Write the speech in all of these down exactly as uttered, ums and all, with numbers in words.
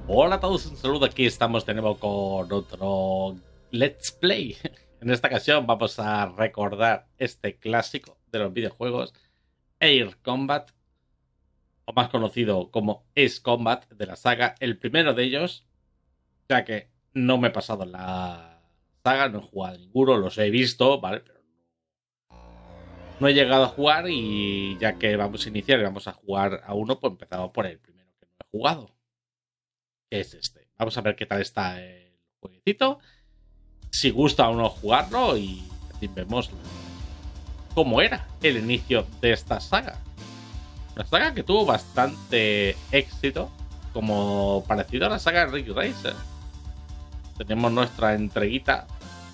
Hola a todos, un saludo. Aquí estamos de nuevo con otro Let's Play. En esta ocasión vamos a recordar este clásico de los videojuegos, Air Combat, o más conocido como Ace Combat de la saga. El primero de ellos, ya que no me he pasado la saga, no he jugado a ninguno, los he visto, ¿vale? Pero no he llegado a jugar y ya que vamos a iniciar y vamos a jugar a uno, pues empezamos por el primero que no he jugado, que es este. Vamos a ver qué tal está el jueguecito, si gusta o no jugarlo, y así vemos cómo era el inicio de esta saga. Una saga que tuvo bastante éxito, como parecido a la saga de Ridge Racer. Tenemos nuestra entreguita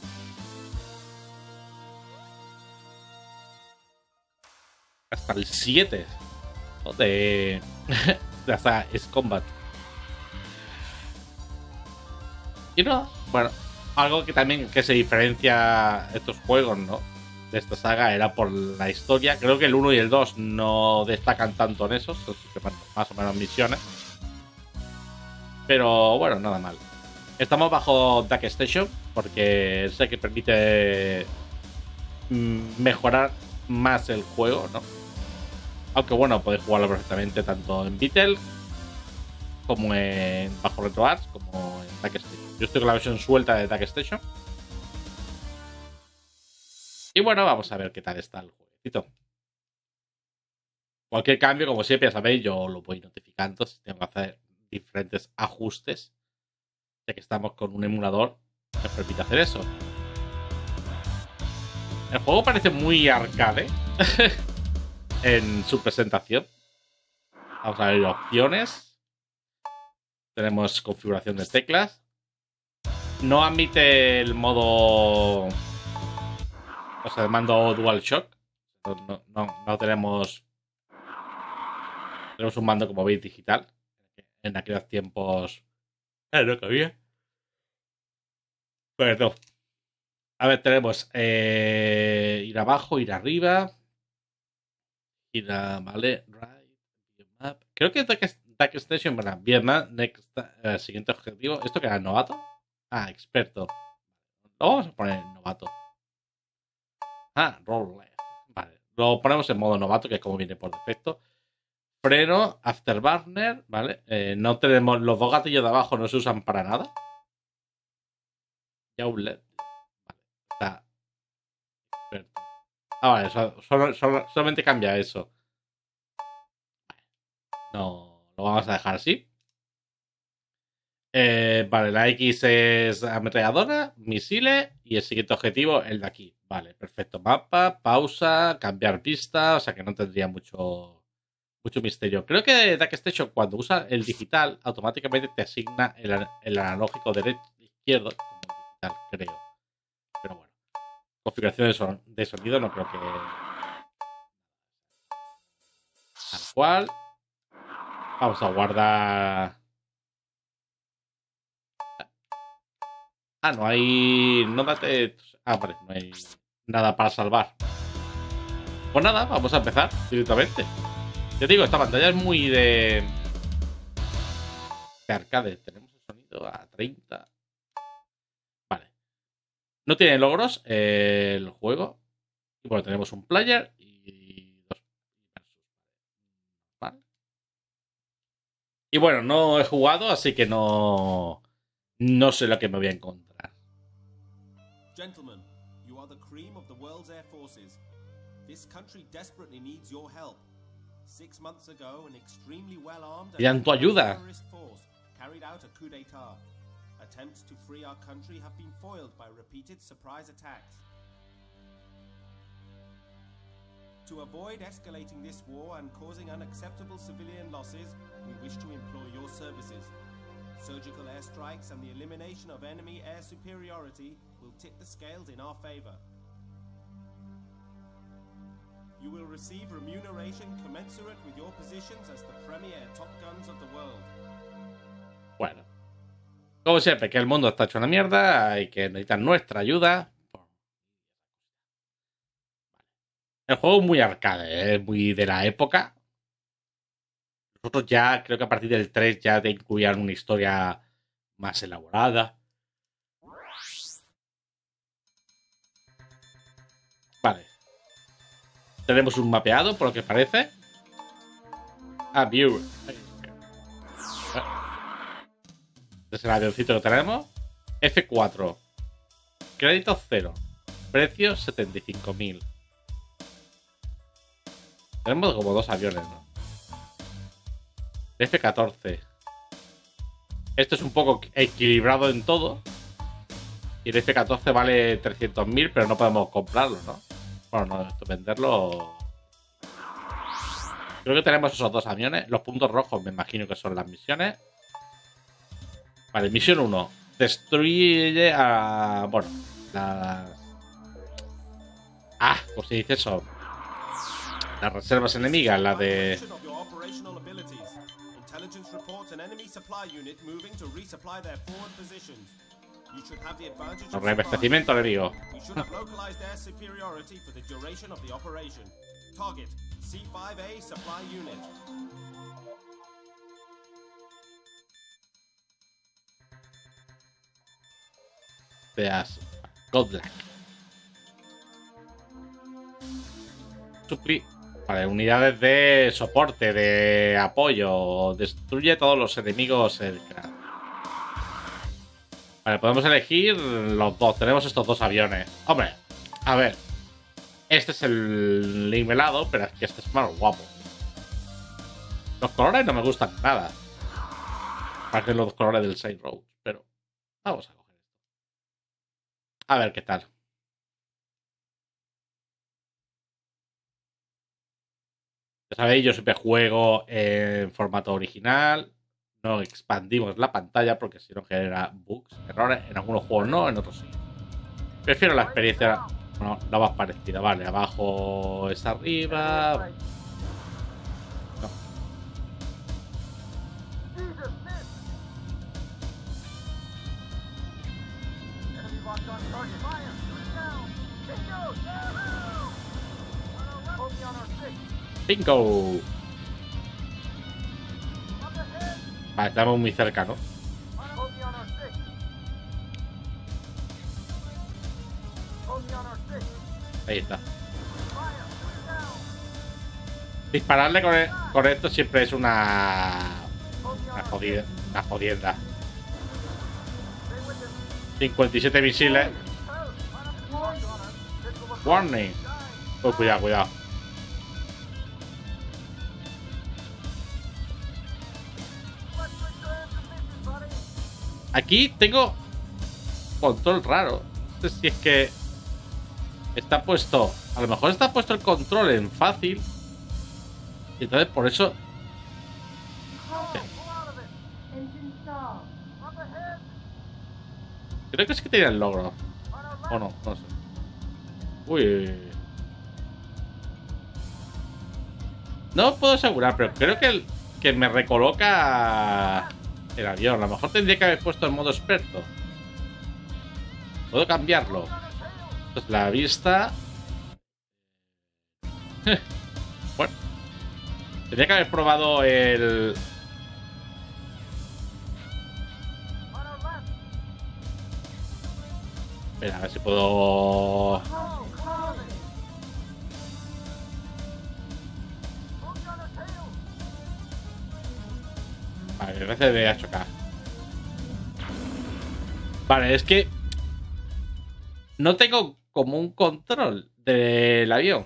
hasta el siete, ¿no? de, de la saga Ace Combat. Y no, bueno, algo que también que se diferencia estos juegos, ¿no?, de esta saga era por la historia. Creo que el uno y el dos no destacan tanto en eso, son más o menos misiones. Pero bueno, nada mal. Estamos bajo Dark Station porque es el que permite mejorar más el juego, ¿no? Aunque bueno, podéis jugarlo perfectamente tanto en Beatle como en bajo RetroArch como en Dark Station. Yo estoy con la versión suelta de Dark Station. Y bueno, vamos a ver qué tal está el jueguecito. Cualquier cambio, como siempre, ya sabéis, yo lo voy notificando si tengo que hacer diferentes ajustes, ya que estamos con un emulador que nos permite hacer eso. El juego parece muy arcade en su presentación. Vamos a ver opciones. Tenemos configuración de teclas. No admite el modo, o sea, el mando DualShock. No, no, no, no tenemos. Tenemos un mando, como veis, digital. En aquellos tiempos. Eh, no cabía. Pues no. A ver, tenemos eh, ir abajo, ir arriba. Ir a. Vale. Right. Map. Creo que Dark Station. Bueno, bien más. Next, eh, siguiente objetivo. ¿Esto que era novato? Ah, experto. Lo vamos a poner en novato. Ah, roll left. Vale. Lo ponemos en modo novato, que es como viene por defecto. Freno, afterburner, ¿vale? Eh, no tenemos. Los dos gatillos de abajo no se usan para nada. Y outlet. Vale. Está. Experto. Ah, vale. Solo, solo, solo, solamente cambia eso. No. Lo vamos a dejar así. Eh, vale, la X es ametralladora, misiles y el siguiente objetivo, el de aquí. Vale, perfecto. Mapa, pausa, cambiar pista, o sea que no tendría mucho, mucho misterio. Creo que Dark Station, cuando usa el digital, automáticamente te asigna el, el analógico derecho izquierdo como digital, creo. Pero bueno, configuración de, son, de sonido no creo que. Tal cual. Vamos a guardar. Ah, no hay. No date. Ah, vale, no hay nada para salvar. Pues nada, vamos a empezar directamente. Ya digo, esta pantalla es muy de. de arcade. Tenemos el sonido a treinta. Vale. No tiene logros eh, el juego. Y bueno, tenemos un player y dos versus. Vale. Y bueno, no he jugado, así que no. No sé lo que me voy a encontrar. Gentlemen, you are the cream of the world's air forces. This country desperately needs your help. Six months ago, an extremely well-armed Pidan tu ayuda. terrorist force carried out a coup d'état. Attempts to free our country have been foiled by repeated surprise attacks. To avoid escalating this war and causing unacceptable civilian losses, we wish to employ your services. Surgical airstrikes and the elimination of enemy air superiority will tip the scales in our favor. You will receive remuneration commensurate with your positions as the premier top guns of the world. Bueno, como siempre, que el mundo está hecho una mierda y que necesitan nuestra ayuda. El juego es muy arcade, es muy de la época. Nosotros ya, creo que a partir del tres ya te incluían una historia más elaborada. Vale. Tenemos un mapeado, por lo que parece. Ah, view. Este es el avioncito que tenemos. F cuatro. Crédito cero. Precio setenta y cinco mil. Tenemos como dos aviones, ¿no? F catorce. Esto es un poco equilibrado en todo. Y el F catorce vale trescientos mil, pero no podemos comprarlo, ¿no? Bueno, no, esto venderlo... Creo que tenemos esos dos aviones. Los puntos rojos me imagino que son las misiones. Vale, misión uno. Destruye a... Bueno, las... Ah, pues se dice eso. Las reservas enemigas, la de... Los reabastecimientos enemigo. Veas. Godlike. Supli... Vale, unidades de soporte, de apoyo. Destruye todos los enemigos aircraft. Vale, podemos elegir los dos. Tenemos estos dos aviones. Hombre, a ver. Este es el nivelado, pero es que este es más guapo. Los colores no me gustan nada. Parecen los colores del Saint Road, pero vamos a coger esto. A ver qué tal. Ya sabéis, yo siempre juego en formato original. No expandimos la pantalla porque si no genera bugs, errores. En algunos juegos no, en otros sí. Prefiero la experiencia, bueno, la más parecida. Vale, abajo es arriba. No. Bingo. Vale, estamos muy cerca, ¿no? Ahí está. Dispararle con, el, con esto siempre es una... Una jodida. Una jodienda. cincuenta y siete misiles. Warning. Oh, cuidado, cuidado. Aquí tengo control raro. No sé si es que está puesto... A lo mejor está puesto el control en fácil. Y entonces por eso... Creo que sí que tenía el logro. O no, no sé. Uy. No puedo asegurar, pero creo que, el, que me recoloca el avión. A lo mejor tendría que haber puesto en modo experto. Puedo cambiarlo. Entonces la vista... Bueno. Tendría que haber probado el... Espera, a ver si puedo... Vale, R C D ocho K. Vale, es que... No tengo como un control del avión.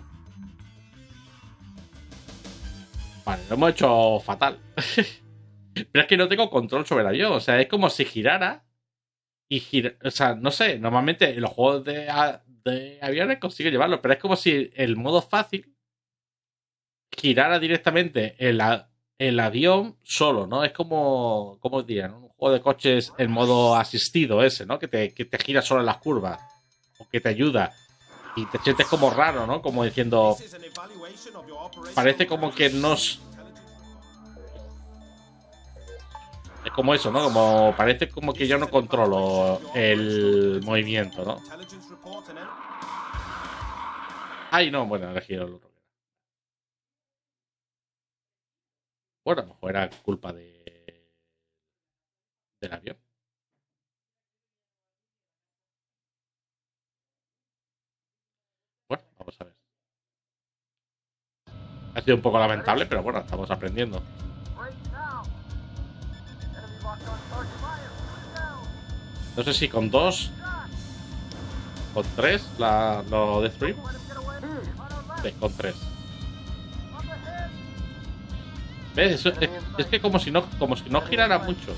Vale, lo hemos hecho fatal. Pero es que no tengo control sobre el avión. O sea, es como si girara y gira... O sea, no sé, normalmente en los juegos de, de aviones consigo llevarlo, pero es como si el modo fácil girara directamente el, el avión solo, ¿no? Es como... ¿Cómo os diría? ¿No? Un juego de coches en modo asistido ese, ¿no? Que te, que te gira solo en las curvas. O que te ayuda. Y te sientes como raro, ¿no? Como diciendo... Parece como que no... Es como eso, ¿no? Como... Parece como que yo no controlo el movimiento, ¿no? Ay, no, bueno, elegí el otro. Bueno, a lo mejor era culpa de... del avión. Bueno, vamos a ver. Ha sido un poco lamentable, pero bueno, estamos aprendiendo. No sé si con dos, con tres la, lo destruimos. Sí, con tres. ¿Ves? Eso, es, es que como si no, como si no girara mucho.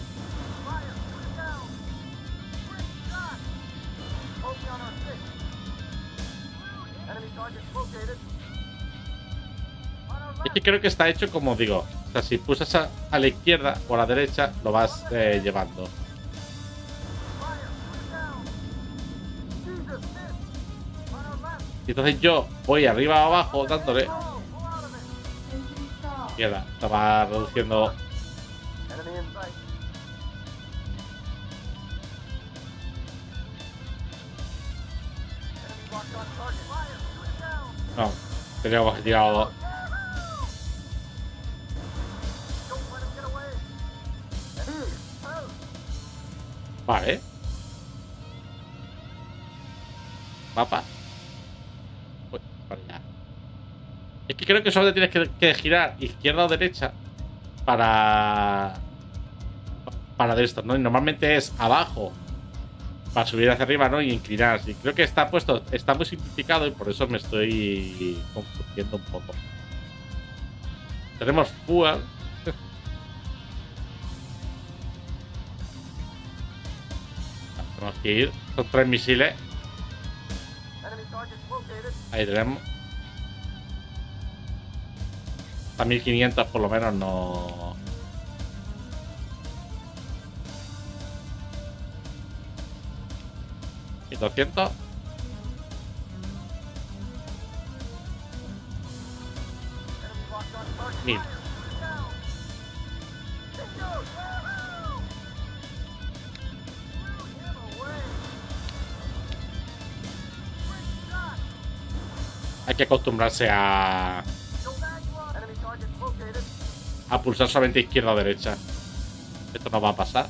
Es que creo que está hecho como digo. O sea, si pulsas a, a la izquierda o a la derecha, lo vas eh, llevando. Y entonces yo voy arriba o abajo dándole. Izquierda, estaba reduciendo. No, teníamos que tirar. Vale. Mapa. Uy, para allá. Es que creo que solo tienes que, que girar izquierda o derecha para para de esto, ¿no? Y normalmente es abajo para subir hacia arriba, ¿no? Y inclinarse. Y creo que está puesto, está muy simplificado y por eso me estoy confundiendo un poco. Tenemos fuel. Tenemos que ir. Son tres misiles. Ahí tenemos. A mil quinientos por lo menos no. Y doscientos. mil. Hay que acostumbrarse a a pulsar solamente izquierda o derecha. Esto no va a pasar.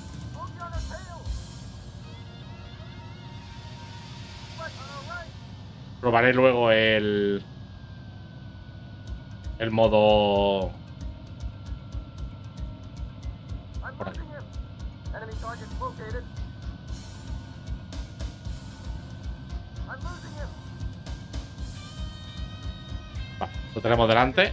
Probaré luego el el modo por aquí. Vale, lo tenemos delante.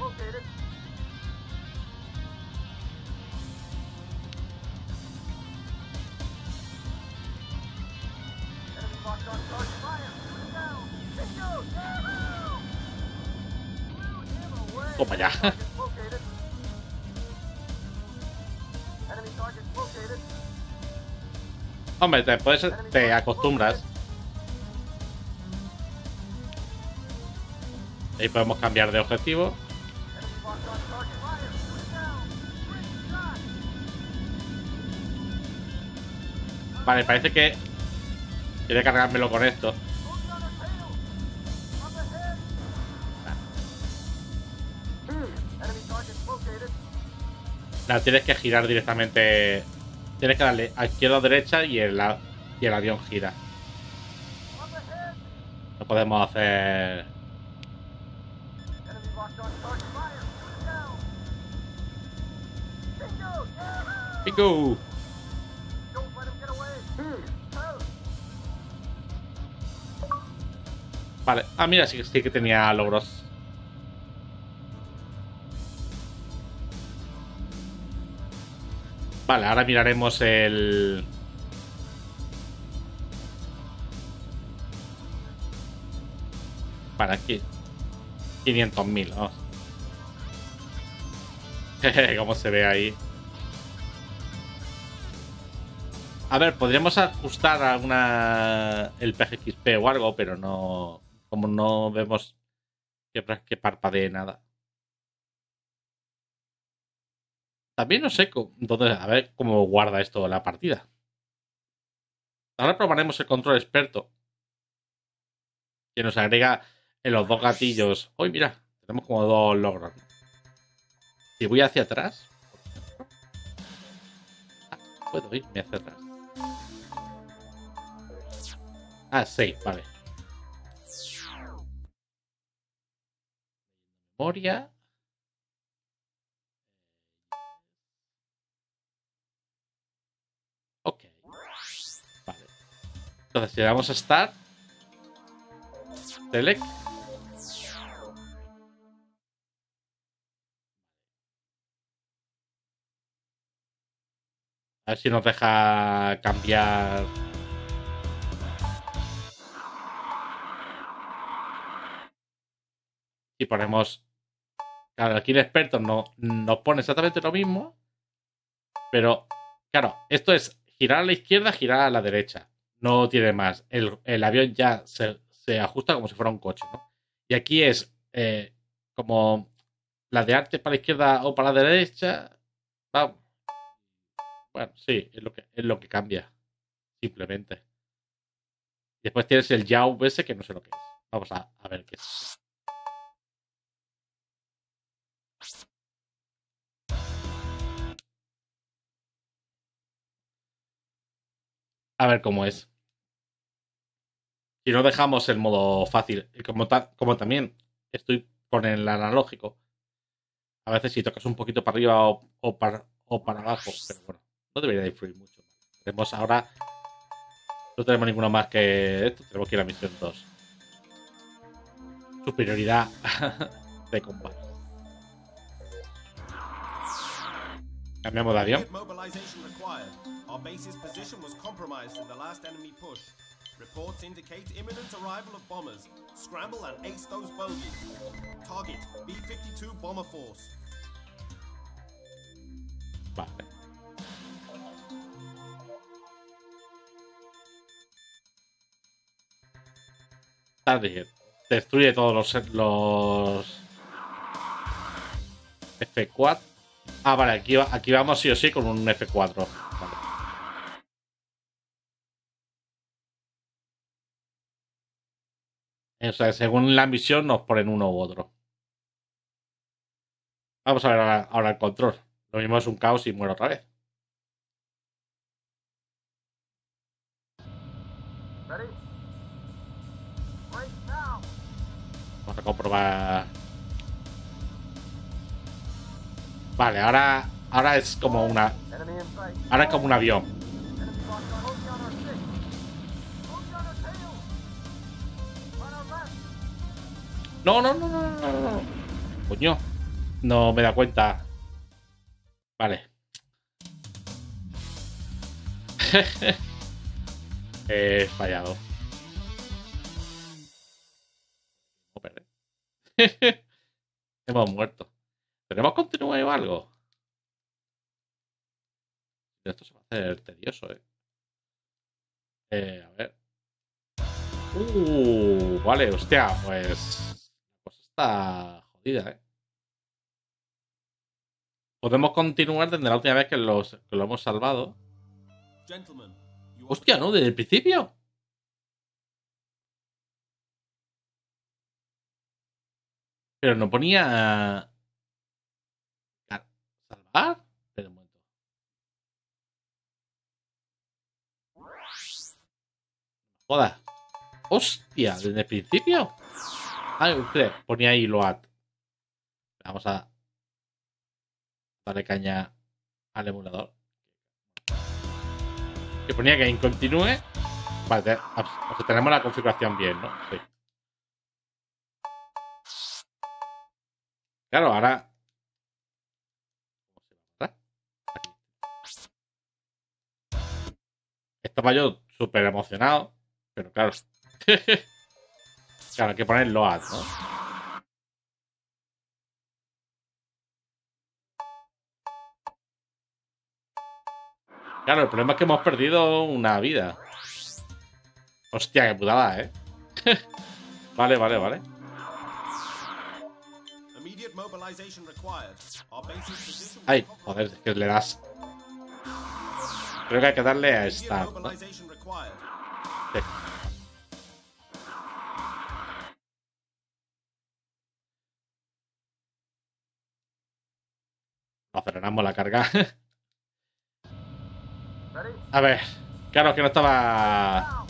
Toma ya. Hombre, después te acostumbras. Ahí podemos cambiar de objetivo. Vale, parece que quiere cargármelo con esto. No, tienes que girar directamente. Tienes que darle a izquierda o derecha y el, y el avión gira. No podemos hacer. ¡Pico! Vale. Ah, mira, sí, sí que tenía logros. Vale, ahora miraremos el... Para aquí. quinientos mil, vamos. ¿Cómo se ve ahí? A ver, podríamos ajustar alguna... el P G X P o algo, pero no... Como no vemos que, que parpadee nada. También no sé dónde, a ver cómo guarda esto la partida. Ahora probaremos el control experto, que nos agrega en los dos gatillos. Uy, mira, tenemos como dos logros. Si voy hacia atrás, puedo irme hacia atrás. Ah, sí, vale. Memoria. Ok. Vale. Entonces, si le damos a Start. Select. A ver si nos deja cambiar. Si ponemos. Claro, aquí el experto no, nos pone exactamente lo mismo. Pero, claro, esto es girar a la izquierda, girar a la derecha. No tiene más. El, el avión ya se, se ajusta como si fuera un coche, ¿no? Y aquí es eh, como la de arte para la izquierda o para la derecha. Va. Bueno, sí, es lo que, es lo que cambia. Simplemente. Después tienes el Yaw ese que no sé lo que es. Vamos a, a ver qué es. A ver cómo es. Si no dejamos el modo fácil, como, ta, como también estoy con el analógico, a veces si tocas un poquito para arriba o, o, para, o para abajo, pero bueno, no debería influir mucho. Tenemos ahora, no tenemos ninguno más que esto, tenemos que ir a misión dos. Superioridad de combate. Cambiamos de avión. Reports indicate imminent arrival of bombers. Scramble and ace those bogies. Target B fifty-two Bomber Force. Vale. Target. Destruye todos los, los F cuatro. Ah, vale, aquí, aquí vamos sí o sí con un F cuatro. Vale. O sea, según la misión nos ponen uno u otro. Vamos a ver ahora, ahora el control. Lo mismo es un caos y muero otra vez. Vamos a comprobar. Vale, ahora, ahora es como una. Ahora es como un avión. No, no, no, no, no, no. Coño. No me da cuenta. Vale. He fallado. Hemos muerto. ¿Tenemos continuar o algo? Esto se va a hacer tedioso, eh. Eh, a ver. Uh, vale, hostia, pues. Pues está jodida, eh. Podemos continuar desde la última vez que, los, que lo hemos salvado. Hostia, ¿no? Desde el principio. Pero no ponía. ¿Salvar? Espera un momento. Joda. Hostia, desde el principio. Ah, usted ponía ahí load. Vamos a darle caña al emulador. Que ponía que continúe. Vale, o sea, tenemos la configuración bien, ¿no? Sí. Claro, ahora. Estaba yo súper emocionado. Pero claro. Claro, hay que poner load, ¿no? Claro, el problema es que hemos perdido una vida. Hostia, qué putada, ¿eh? Vale, vale, vale. Ay, joder, es que le das. Creo que hay que darle a Start, ¿no? Sí. Aceleramos la carga. A ver, claro que no estaba...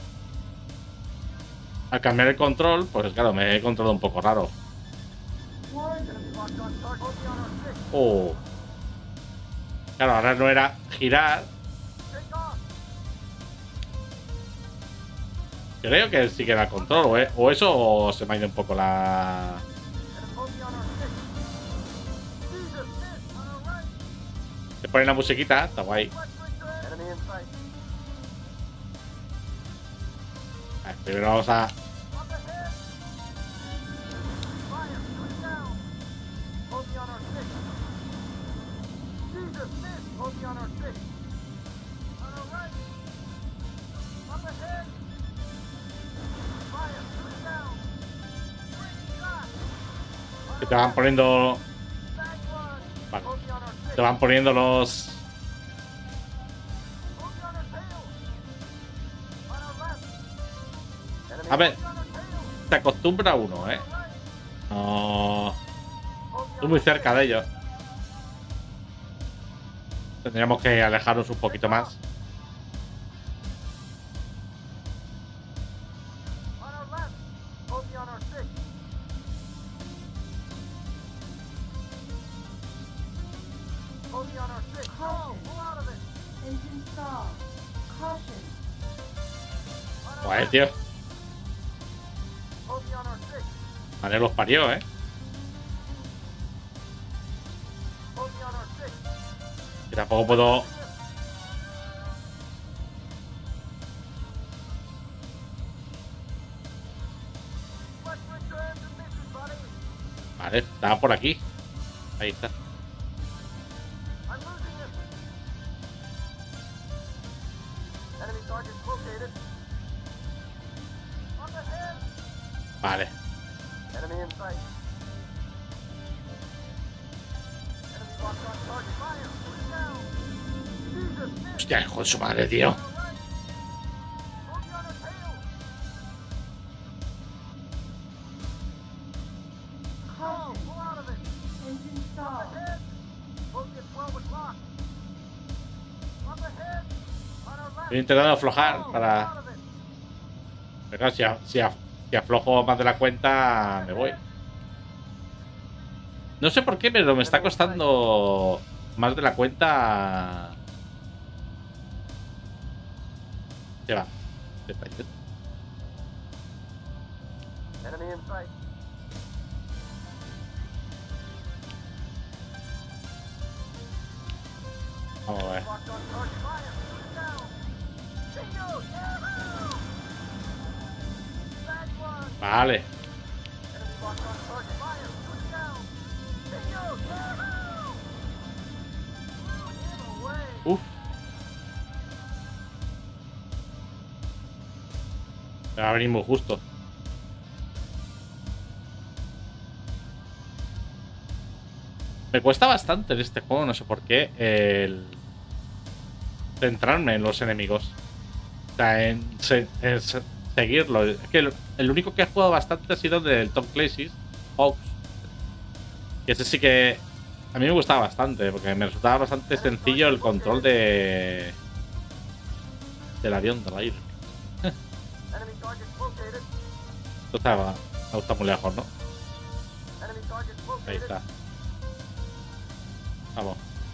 Al cambiar el control, pues claro, me he controlado un poco raro. Oh. Claro, ahora no era girar. Creo que sí que era el control, o, eh, o eso o se me ha ido un poco la... Se pone la musiquita, está guay. Vale, primero vamos a... Que te van poniendo... Vale. Te van poniendo los... A ver, se acostumbra uno, ¿eh? No... Estoy muy cerca de ellos. Tendríamos que alejarnos un poquito más. Joder, tío. Vale, los parió, ¿eh? Que tampoco puedo... Vale, estaba por aquí. Ahí está. Vale. Hostia, hijo de su madre, tío. Estoy intentando aflojar para... Pero claro, si, a, si, a, si aflojo más de la cuenta, me voy. No sé por qué, pero me está costando más de la cuenta. Se va. Se va. Vamos a ver. Vale. Uf. Me va a venir muy justo. Me cuesta bastante en este juego, no sé por qué, el centrarme en los enemigos. O sea, en, se, en se, seguirlo. Es que el, el único que he jugado bastante ha sido del Tom Clancy's Hawks. Y ese sí que a mí me gustaba bastante, porque me resultaba bastante sencillo el control de del avión, del aire. Esto está, me gusta muy lejos, ¿no? Ahí está. Vamos.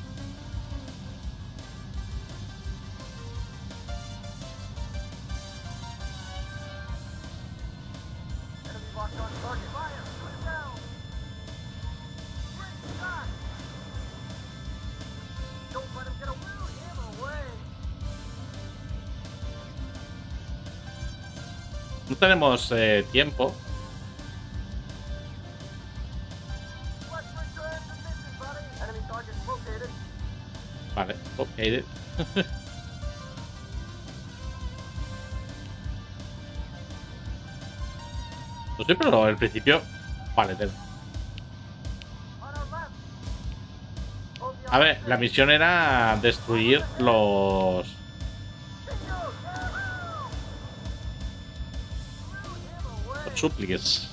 No tenemos eh, tiempo. Vale, ok. No sé, pero al principio... Vale, ten. A ver, la misión era destruir los... Los súpliques.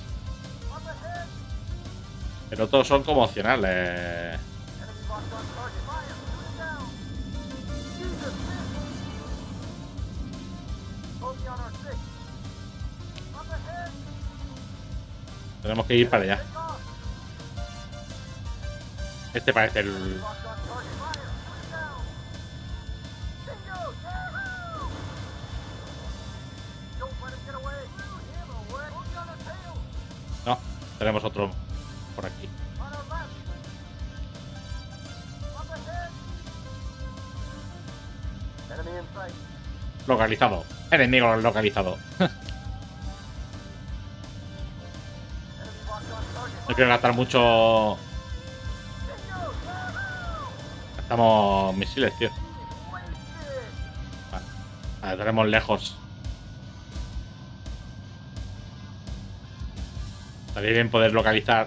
Pero todos son como opcionales. Tenemos que ir para allá. Este parece el... No, tenemos otro por aquí. Localizado. Enemigo localizado. No quiero gastar mucho. Gastamos misiles, tío. Vale, vale, tenemos lejos. Estaría bien poder localizar.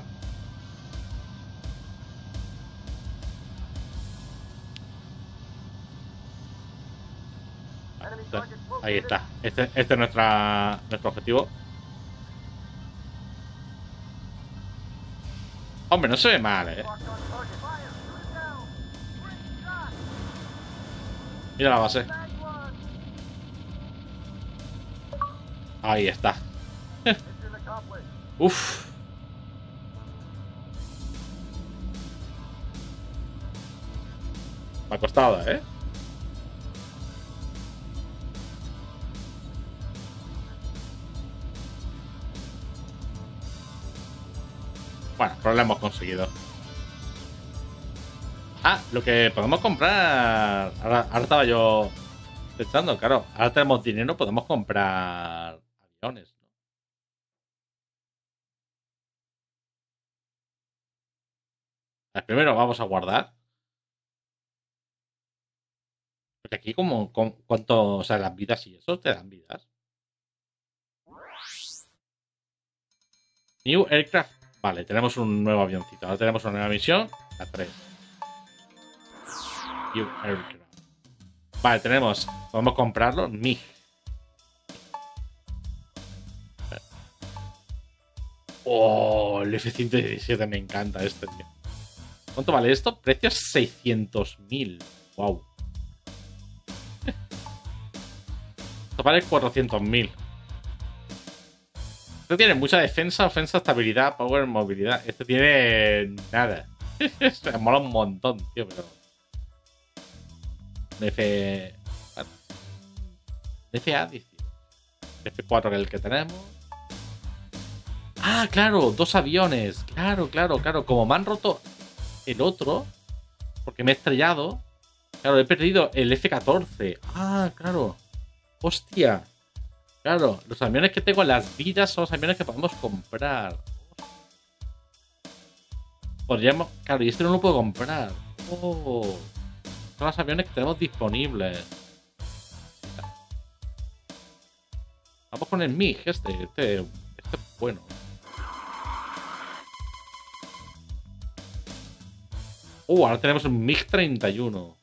Vale, ahí está. Este, este es nuestra, nuestro objetivo. Hombre, no se ve mal, eh. Mira la base. Ahí está. Uf. Me ha costado, eh. Bueno, pues lo hemos conseguido. Ah, lo que podemos comprar. Ahora, ahora estaba yo pensando, claro. Ahora tenemos dinero, podemos comprar aviones, ¿no? Primero vamos a guardar. Porque aquí, como, con, ¿cuánto? O sea, las vidas y eso te dan vidas. New Aircraft. Vale, tenemos un nuevo avioncito. Ahora tenemos una nueva misión. La tres. New Aircraft. Vale, tenemos. Podemos comprarlo. M I G. Oh, el F ciento diecisiete me encanta este, tío. ¿Cuánto vale esto? Precios seiscientos mil. Wow. Esto vale cuatrocientos mil. Este tiene mucha defensa, ofensa, estabilidad, power, movilidad. Este tiene nada. Me mola un montón, tío, pero... F... F A dieciocho. F cuatro, que es el que tenemos. Ah, claro, dos aviones. Claro, claro, claro. Como me han roto el otro, porque me he estrellado. Claro, he perdido el F catorce. Ah, claro. Hostia. Claro, los aviones que tengo en las vidas son los aviones que podemos comprar. Podríamos... Claro, y este no lo puedo comprar. Oh. Son los aviones que tenemos disponibles. Vamos con el M I G este. Este, este es bueno. Uh, ahora tenemos un M I G treinta y uno.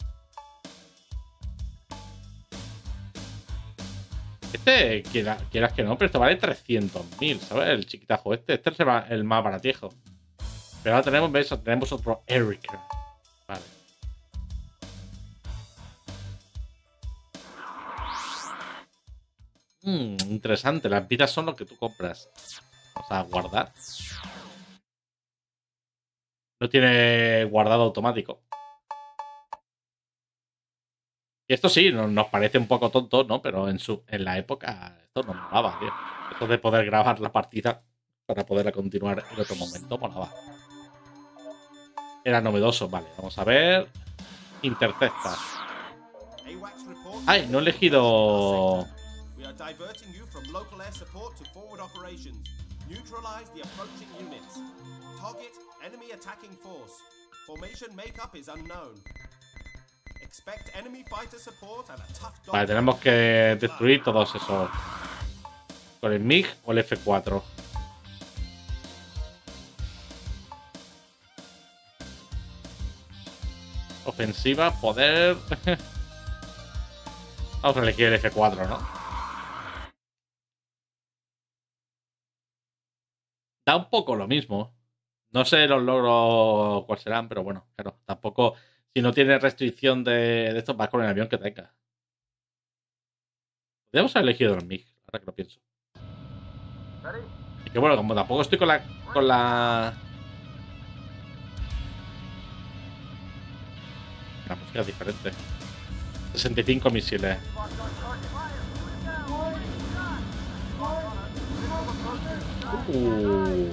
Este, quieras, quieras que no, pero esto vale trescientos mil, ¿sabes? El chiquitajo este. Este es el más baratejo. Pero ahora tenemos, ¿ves? Tenemos otro Aircraft. Vale. Hmm, interesante. Las vidas son lo que tú compras. Vamos a guardar. No tiene guardado automático. Y esto sí, nos parece un poco tonto, ¿no? Pero en su en la época esto nos molaba, tío. Esto de poder grabar la partida para poderla continuar en otro momento molaba. Era novedoso, vale. Vamos a ver. Interceptas. Ay, no he elegido... Vale, tenemos que destruir todos esos. ¿Con el M I G o el F cuatro? Ofensiva, poder... Vamos a elegir el F cuatro, ¿no? Da un poco lo mismo. No sé los logros cuáles serán, pero bueno, claro, tampoco... Si no tiene restricción de, de esto, vas con el avión que tenga. Podríamos haber elegido el MiG, ahora que lo pienso. Y que bueno, como tampoco estoy con la... Con la... La música es diferente. sesenta y cinco misiles. Uh.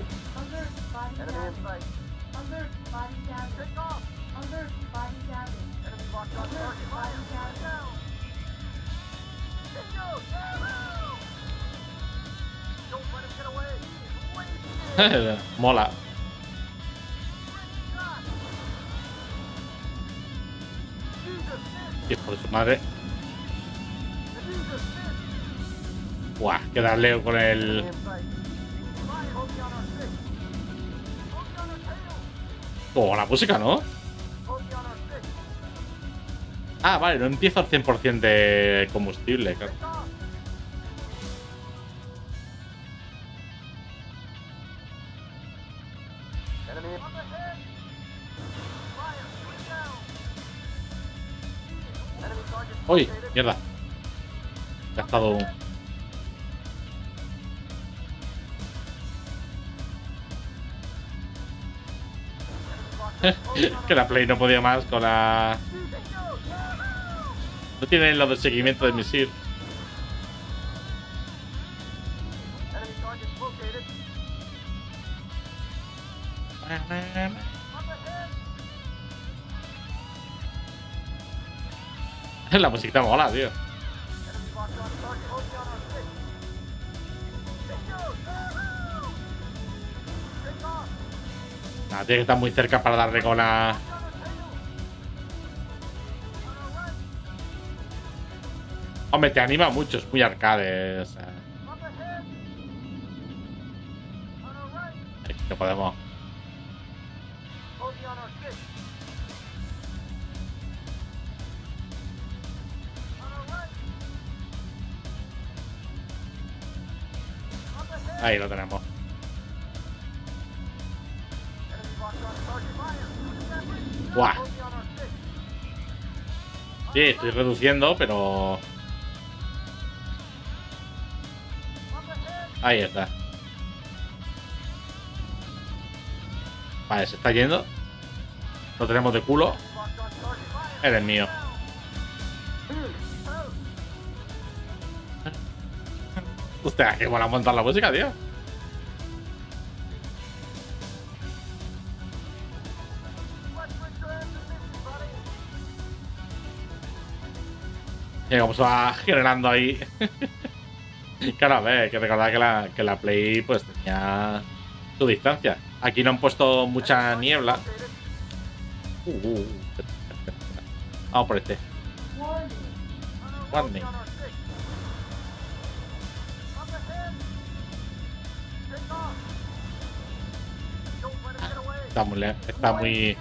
Mola. Y por su madre. Buah, que darle con el... Como la música, ¿no? Ah, vale, no empieza al cien por cien de combustible, claro. ¡Uy! ¡Mierda! He gastado... que la Play no podía más con la... No tiene lo de seguimiento de misil. La musiquita mola, tío. Nah, tiene que estar muy cerca para darle con la... Hombre, te anima mucho, es muy arcade. O sea... No podemos. Ahí lo tenemos. ¡Buah! Sí, estoy reduciendo, pero... Ahí está. Vale, se está yendo. Lo tenemos de culo. Eres mío. Hostia, qué buena montar la música, tío. Y como se va generando ahí. Claro, a ver, hay que recordar que la, que la Play pues tenía su distancia. Aquí no han puesto mucha niebla. Uh, uh, uh. Vamos por este. Warning. Está muy... Está muy...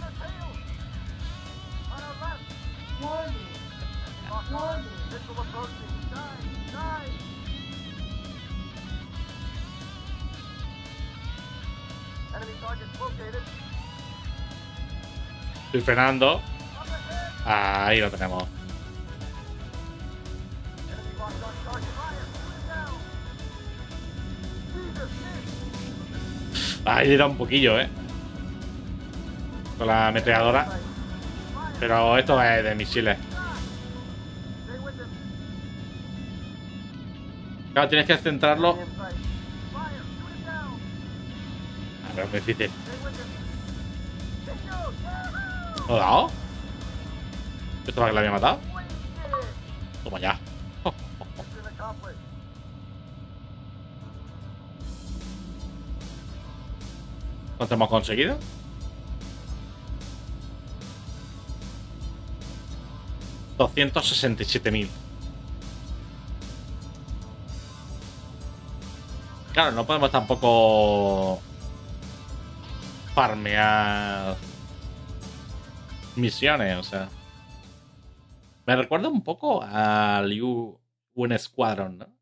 Estoy frenando. Ahí lo tenemos. Ahí le da un poquillo, eh. Con la ametralladora. Pero esto es de misiles. Claro, tienes que centrarlo. A ver, es difícil. ¿Lo he dado? ¿Esto para que la había matado? Toma ya. ¿Cuánto hemos conseguido? doscientos sesenta y siete mil. Claro, no podemos tampoco farmear misiones, o sea. Me recuerda un poco al U N Squadron, ¿no?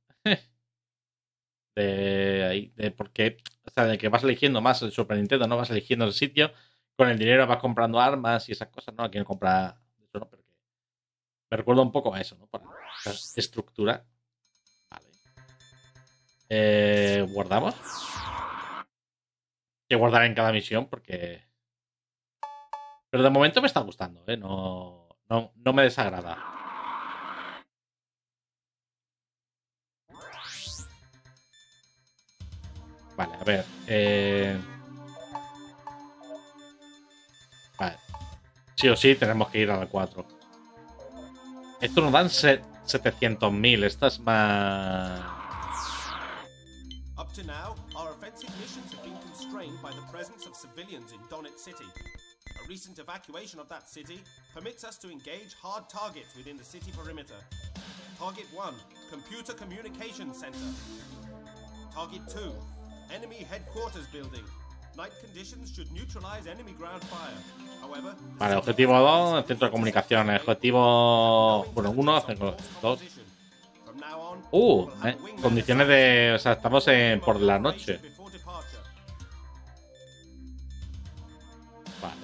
de ahí, de porque, o sea, de que vas eligiendo más el Super Nintendo, no vas eligiendo el sitio, con el dinero vas comprando armas y esas cosas, ¿no? Aquí no compra eso, ¿no? Pero que me recuerda un poco a eso, ¿no? Por la estructura. Eh, ¿Guardamos? Hay que guardar en cada misión porque... Pero de momento me está gustando, ¿eh? No, no, no me desagrada. Vale, a ver. Eh... Vale. Sí o sí tenemos que ir a la cuatro. Esto nos dan setecientos mil. Esta es más... Up to now, our offensive missions have been constrained by the presence of civilians in Donetsk City. A recent evacuation of that city permits us to engage hard targets within the city perimeter. Target one, Computer Communications Center. Target two, Enemy Headquarters Building. Night conditions should neutralize enemy ground fire. However, vale, objetivo dos, centro de comunicaciones. Objetivo... Bueno, uno, dos. Uh, eh, condiciones de... O sea, estamos en, por la noche. Vale.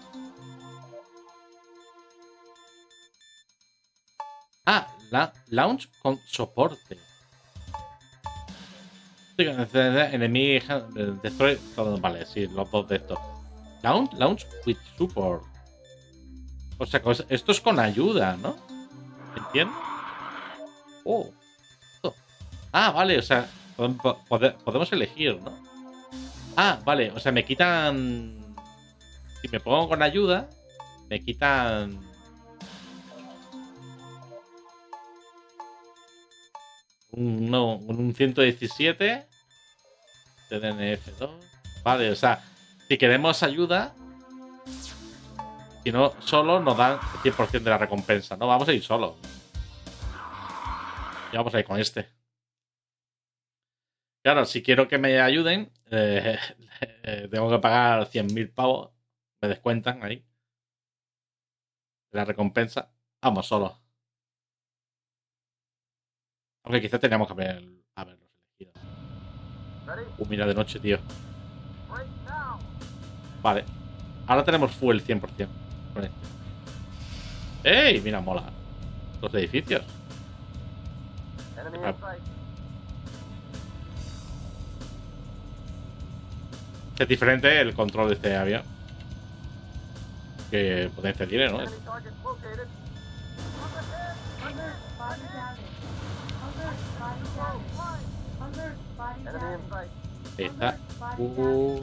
Ah, la launch con soporte. Enemy destroy todo. Vale, sí, los dos de estos. Launch, launch with support. O sea, esto es con ayuda, ¿no? ¿Entiendes? Oh. Ah, vale, o sea, podemos elegir, ¿no? Ah, vale, o sea, me quitan... Si me pongo con ayuda, me quitan... Un, no, un ciento diecisiete. T D N F dos. Vale, o sea, si queremos ayuda, si no, solo nos dan el cien por ciento de la recompensa, ¿no? Vamos a ir solo. Ya vamos a ir con este. Claro, si quiero que me ayuden, eh, eh, tengo que pagar cien mil pavos. Me descuentan ahí. La recompensa. Vamos, solo. Aunque quizás teníamos que haber, haberlos elegido. Uh, mira, de noche, tío. Vale. Ahora tenemos full cien por ciento con este. ¡Ey! Mira, mola. Los edificios. Es diferente el control de este avión. Que potencia tiene, ¿no? Ahí está. Uh.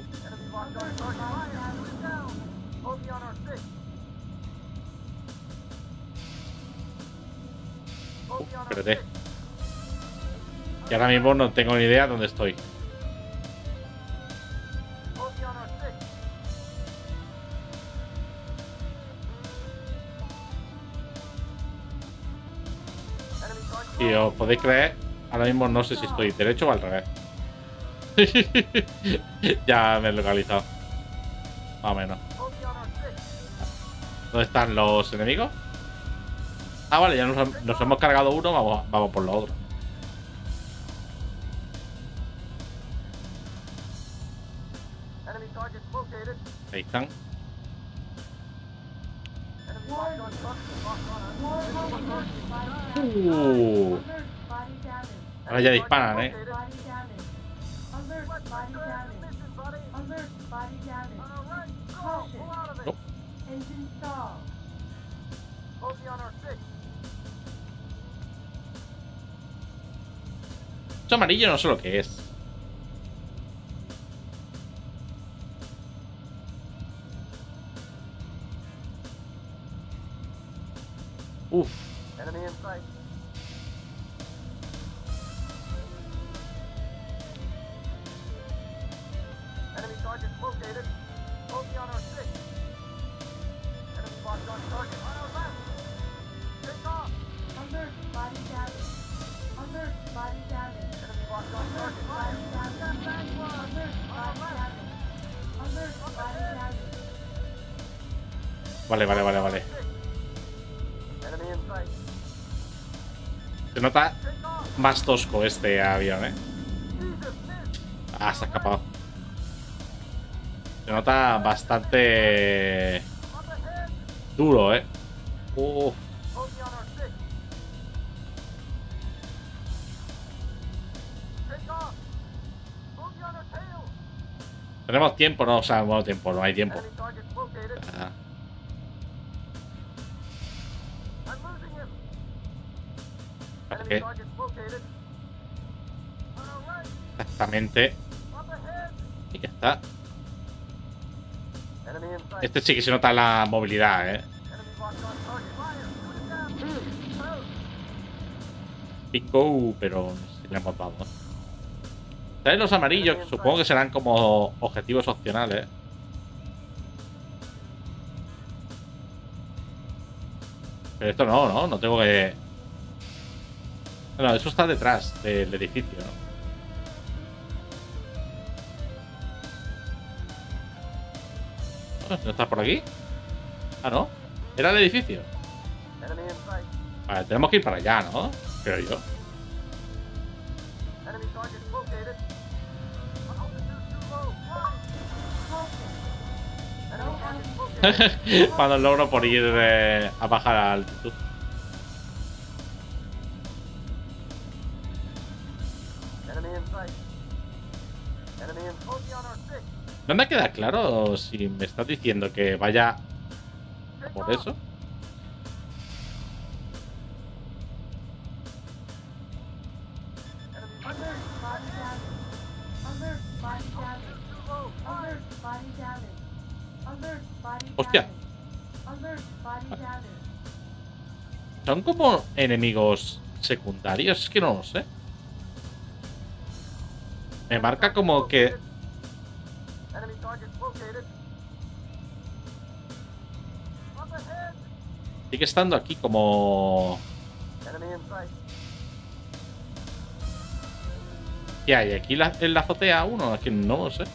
Uh, espérate. Que ahora mismo no tengo ni idea dónde estoy. Si os podéis creer, ahora mismo no sé si estoy derecho o al revés. Ya me he localizado. Más o menos. ¿Dónde están los enemigos? Ah, vale, ya nos, nos hemos cargado uno. Vamos, vamos por los otros. Ahí están. Uh. Ahora ya disparan, eh. Oh. Esto amarillo no sé lo que es. Uf. Vale, vale, vale, vale. Se nota más tosco este avión, ¿eh? Ah, se ha escapado. Se nota bastante duro, ¿eh? Uf. Tenemos tiempo, no, o sea, no tiempo, no hay tiempo. Ah. ¿Para qué? Exactamente. Y ya está. Este sí que se nota la movilidad, eh. Pico, pero no sé si le hemos dado. ¿Sabes los amarillos? Supongo que serán como objetivos opcionales. Pero esto no, no, no tengo que... No, eso está detrás del edificio, ¿no? ¿No está por aquí? Ah, ¿no? ¿Era el edificio? Vale, tenemos que ir para allá, ¿no? Creo yo. Cuando logro por ir eh, a bajar a altitud. No me queda claro si me estás diciendo que vaya por eso. Hostia. ¿Son como enemigos secundarios? Es que no lo sé. Me marca como que... Sigue estando aquí como... ¿Qué hay? ¿Aquí la, en la azotea uno? Es que no lo sé.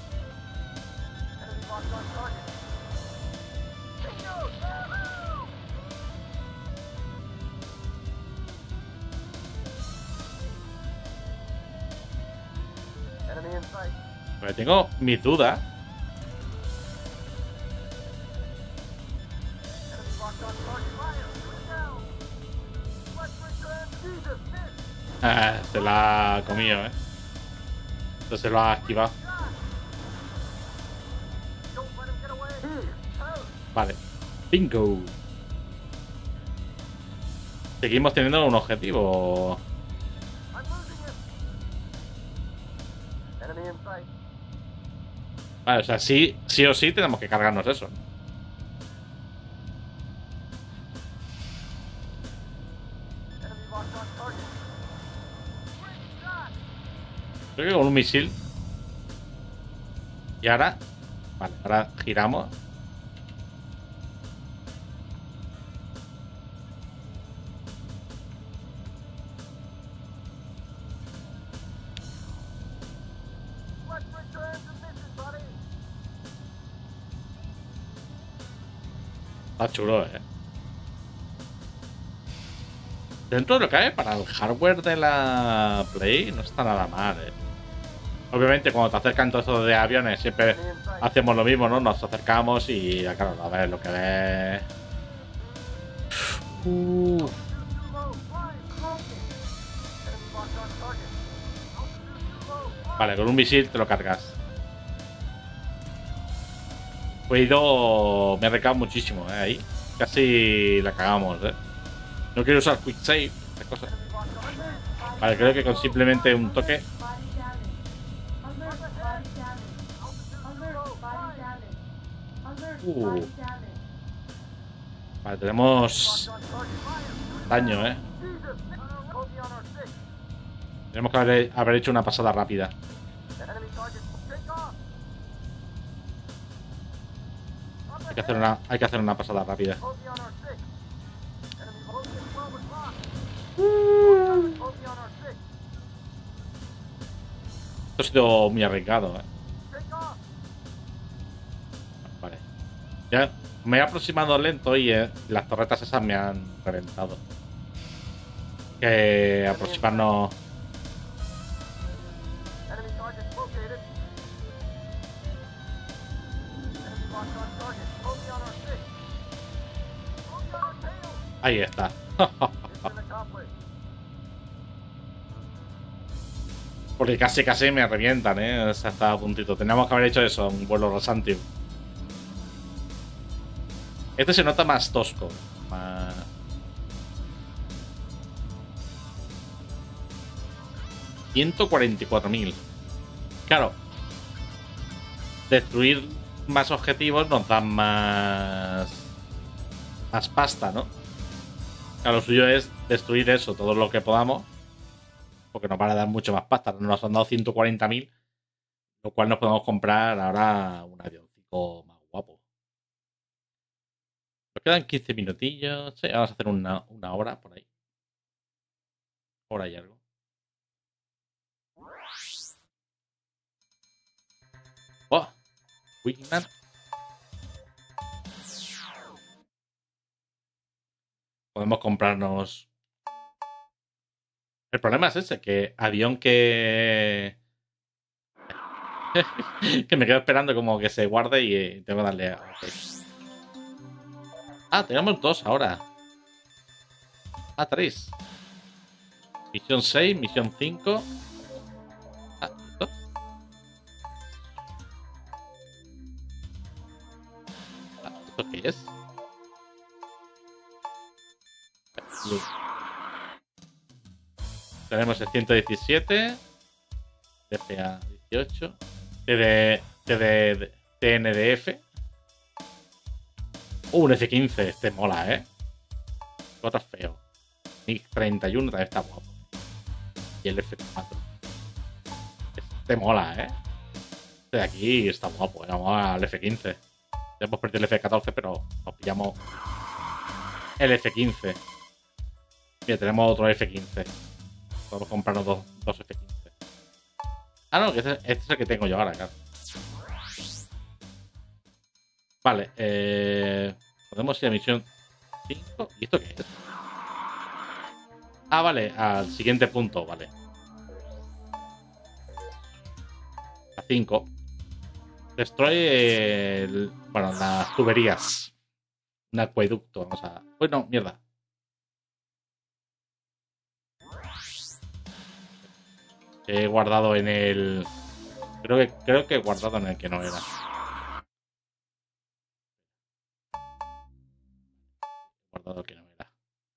Pero tengo mis dudas. Ah, se la ha comido, eh. Esto se lo ha activado. Vale. Bingo. Seguimos teniendo un objetivo. Vale, o sea, sí, sí o sí tenemos que cargarnos eso. Creo que con un misil. Y ahora... Vale, ahora giramos. Está chulo, eh. Dentro de lo que hay para el hardware de la Play no está nada mal, eh. Obviamente cuando te acercan todos estos de aviones siempre hacemos lo mismo, ¿no? Nos acercamos y claro, a ver lo que ves. Uh. Vale, con un misil te lo cargas. Cuidado, me he recado muchísimo, ¿eh? Ahí casi la cagamos, ¿eh? No quiero usar quick save, esta cosa. Vale, creo que con simplemente un toque. Uh. Vale, tenemos daño, ¿eh? Tenemos que haber, haber hecho una pasada rápida. Hay que hacer una, hay que hacer una pasada rápida. Esto ha sido muy arriesgado, ¿eh? Vale. Ya me he aproximado lento y eh, las torretas esas me han reventado. Que aproximarnos... Ahí está. Porque casi casi me revientan, ¿eh? O sea, estaba a puntito. Teníamos que haber hecho eso, un vuelo rasante. Este se nota más tosco. Más... ciento cuarenta y cuatro mil. Claro. Destruir más objetivos nos dan más... más pasta, ¿no? Claro, lo suyo es destruir eso, todo lo que podamos. Porque nos van a dar mucho más pasta. Nos han dado ciento cuarenta mil. Lo cual nos podemos comprar ahora un avioncito más guapo. Nos quedan quince minutillos. Sí, vamos a hacer una, una hora por ahí. Hora y algo. Oh, Wigman. Podemos comprarnos. El problema es ese, que avión que... que me quedo esperando como que se guarde y tengo que darle a... Okay. Ah, tenemos dos ahora. Ah, tres. Misión seis, misión cinco. Ah, ¿esto? Ah, ¿esto qué es? Tenemos el ciento diecisiete, D P A dieciocho, T D, T D, T N D F. Uh, un F quince, este mola, ¿eh? Otro feo. MiG treinta y uno también está guapo. Y el F cuatro. Este mola, ¿eh? Este de aquí está guapo, ¿eh? Vamos al F quince. Ya hemos perdido el F catorce, pero nos pillamos el F quince. Mira, tenemos otro F quince. Podemos comprarnos dos, dos F quince. Ah, no, que este, este es el que tengo yo ahora, claro. Vale, eh, podemos ir a misión cinco. ¿Y esto qué es? Ah, vale, al siguiente punto, vale. A cinco. Destruye el, bueno, las tuberías. Un acueducto, vamos a... Uy, no, mierda. He guardado en el... Creo que, creo que he guardado en el que no era. He guardado el que no era.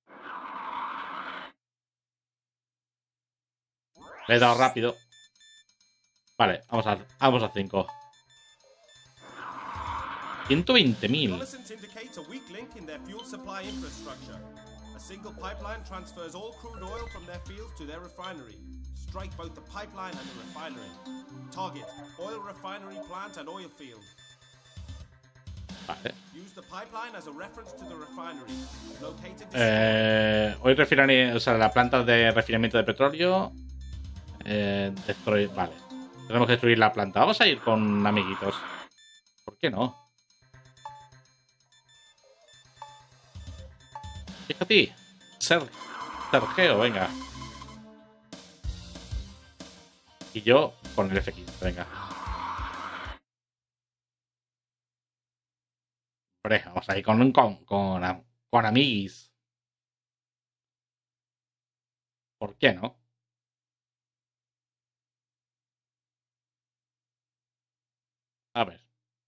Le he dado rápido. Vale, vamos a vamos a cinco. ciento veinte mil. Single pipeline transfers all crude oil from their fields to their refinery. Strike both the pipeline and the refinery. Target oil refinery plant and oil field. Vale. Use the pipeline as a reference to the refinery. Located eh, oil refinery, o sea, la planta de refinamiento de petróleo. Eh, destruir, vale. Tenemos que destruir la planta. Vamos a ir con amiguitos. ¿Por qué no? Fíjate. Ser, Sergio, venga. Y yo con el F quince, venga. Hombre, vamos a ir con, con, con, con amiguis. ¿Por qué no? A ver.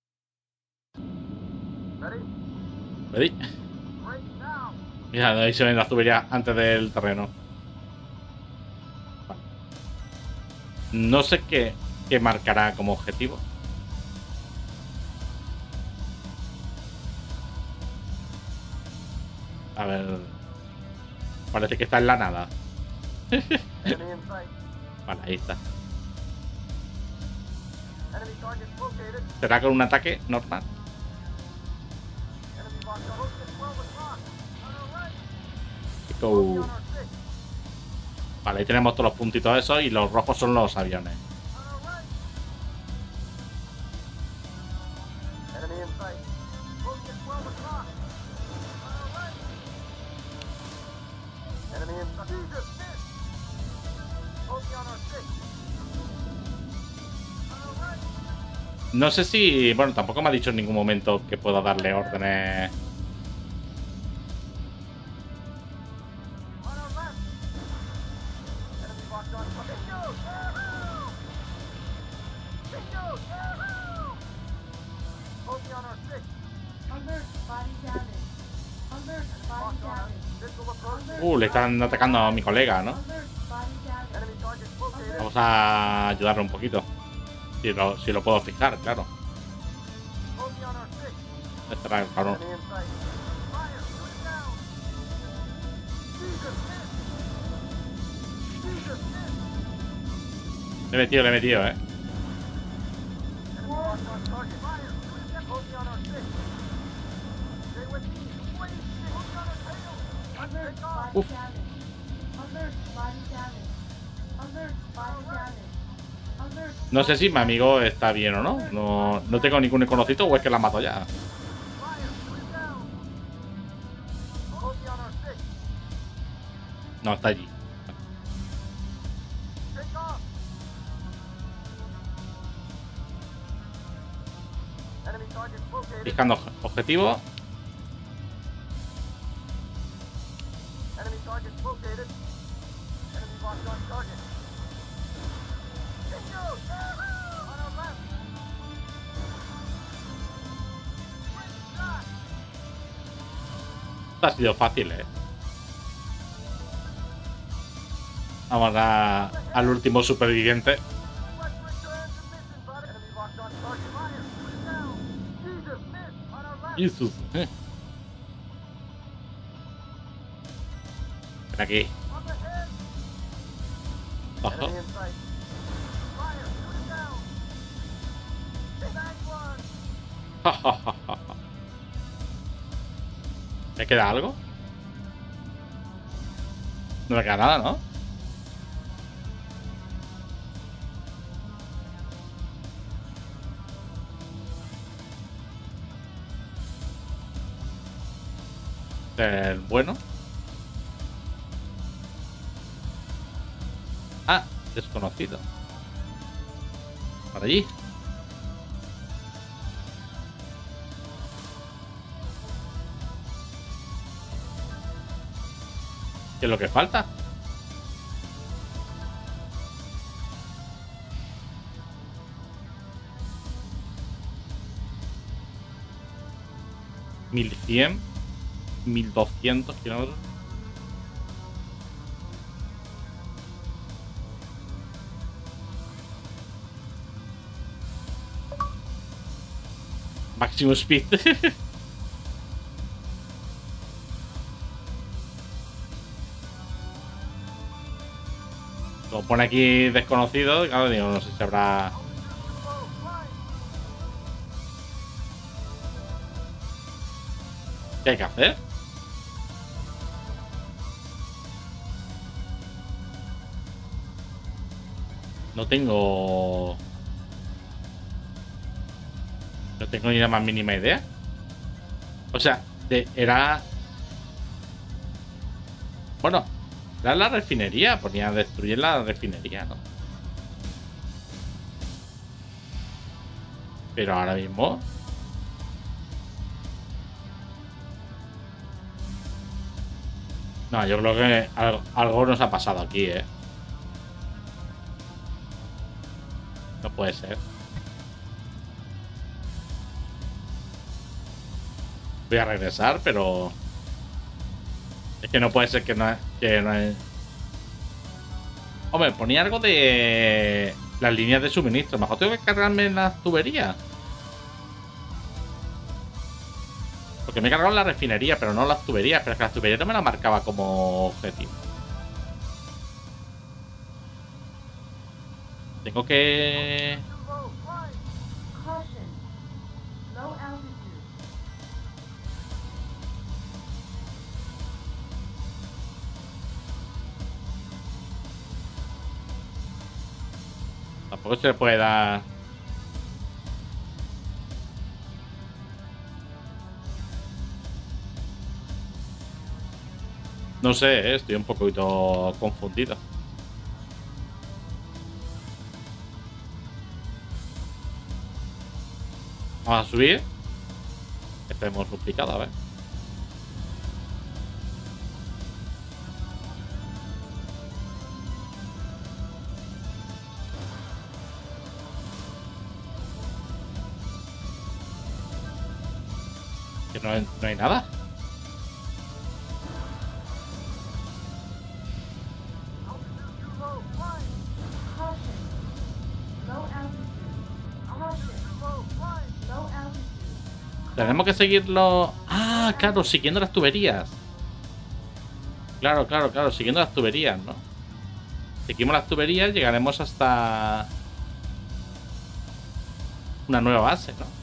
¿Ready? Mira, ahí se ven las tuberías antes del terreno. Vale. No sé qué, qué marcará como objetivo. A ver. Parece que está en la nada. Vale, ahí está. ¿Será con un ataque normal? Vale, ahí tenemos todos los puntitos esos y los rojos son los aviones. No sé si... Bueno, tampoco me ha dicho en ningún momento que pueda darle órdenes... Uh, le están atacando a mi colega, ¿no? Vamos a ayudarle un poquito. Si lo, si lo puedo fijar, claro. Estará el cabrón. Le he metido, le he metido, eh. Uf. No sé si mi amigo está bien o no. No, no tengo ningún iconocito o es que la mato ya. No, está allí. Fijando objetivo. Ha sido fácil, eh. Vamos a, al último superviviente. Jesus. Eh. Ven aquí. Ojo. ¿Me queda algo? No me queda nada, ¿no? El bueno. Ah, desconocido. Por allí. ¿Qué es lo que falta? Mil cien, mil doscientos kilómetros. Maximum speed. Lo pone aquí desconocido, claro, digo, no sé si habrá. ¿Qué hay que hacer? No tengo. No tengo ni la más mínima idea. O sea, de, era. Bueno, era la refinería. Ponía a destruir la refinería, ¿no? Pero ahora mismo. No, yo creo que algo, algo nos ha pasado aquí, ¿eh? No puede ser. Voy a regresar, pero... Es que no puede ser que no... Que no hay... Hombre, ponía algo de... Las líneas de suministro. Mejor tengo que cargarme en las tuberías. Porque me he cargado en la refinería, pero no las tuberías. Pero es que las tuberías no me las marcaba como objetivo. Tengo que... Tampoco se le puede dar... No sé, ¿eh? Estoy un poquito confundido. Vamos a subir. Este hemos duplicado, a ver. Que no hay, no hay nada. Tenemos que seguirlo... Ah, claro, siguiendo las tuberías. Claro, claro, claro, siguiendo las tuberías, ¿no? Seguimos las tuberías, llegaremos hasta... una nueva base, ¿no?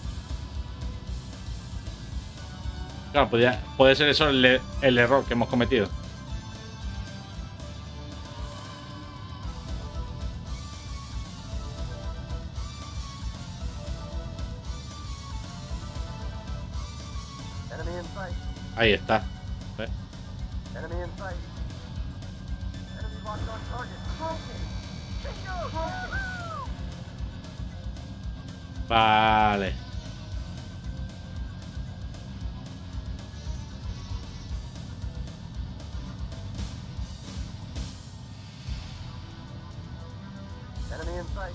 Claro, podría, puede ser eso el, el error que hemos cometido. Ahí está. ¿Ves? Vale. Enemy in sight.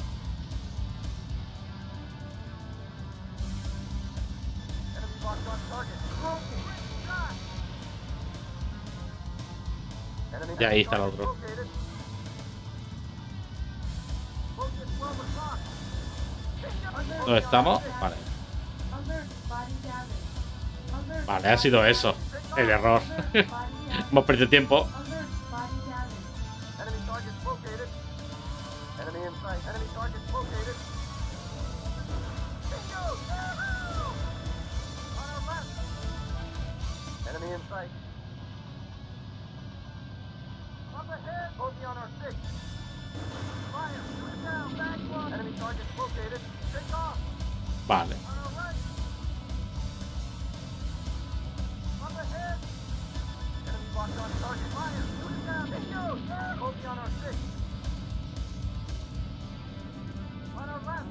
Enemy locked on target. Enemy Y ahí está el otro. located. Focus well locked. ¿Dónde estamos? Vale. Vale, ha sido eso. El error. Hemos perdido tiempo. Enemy targets located. Enemy in sight. Enemy targets located. Bingo! On our left. Enemy in sight. Up ahead. Bogey on our six. Fire. Shoot it down. Back one. Enemy targets located. Take off. Vale. On our right. Up ahead. Enemy locked on target. Fire. Shoot it down. Bingo! Bogey on our six. On our left.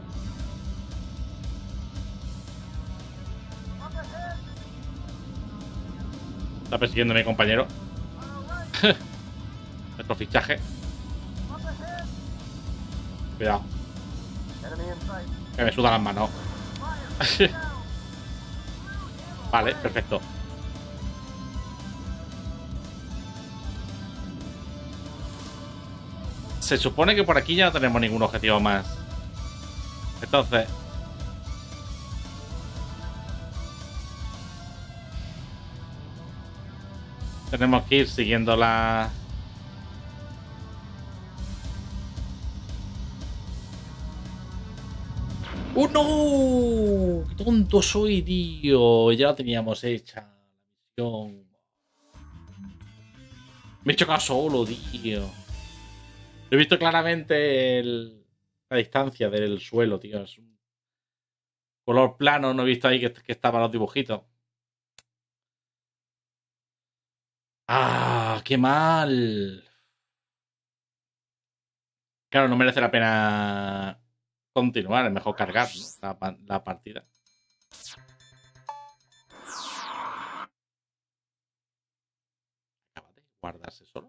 Up ahead. Está persiguiendo a mi compañero. On our right. Nuestro fichaje. Up ahead. Cuidado. Enemy in sight. Que me sudan las manos. Fire. Down. Vale, perfecto. Se supone que por aquí ya no tenemos ningún objetivo más. Entonces... tenemos que ir siguiendo la... ¡Oh, no! ¡Qué tonto soy, tío! Ya la teníamos hecha la misión. Me he hecho caso solo, tío. He visto claramente el... la distancia del suelo, tío. Es un color plano. No he visto ahí que, que estaban los dibujitos. ¡Ah! ¡Qué mal! Claro, no merece la pena continuar. Es mejor cargar, ¿no? la, la partida. Acaba de guardarse solo.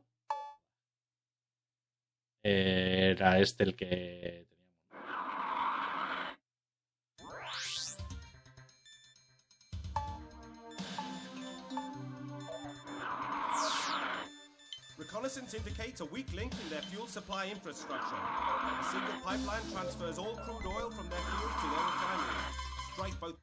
Era este el que teníamos. Reconnaissance indicates a weak link in their fuel supply infrastructure. A single pipeline transfers all crude oil from their fields to their refineries. Strike both.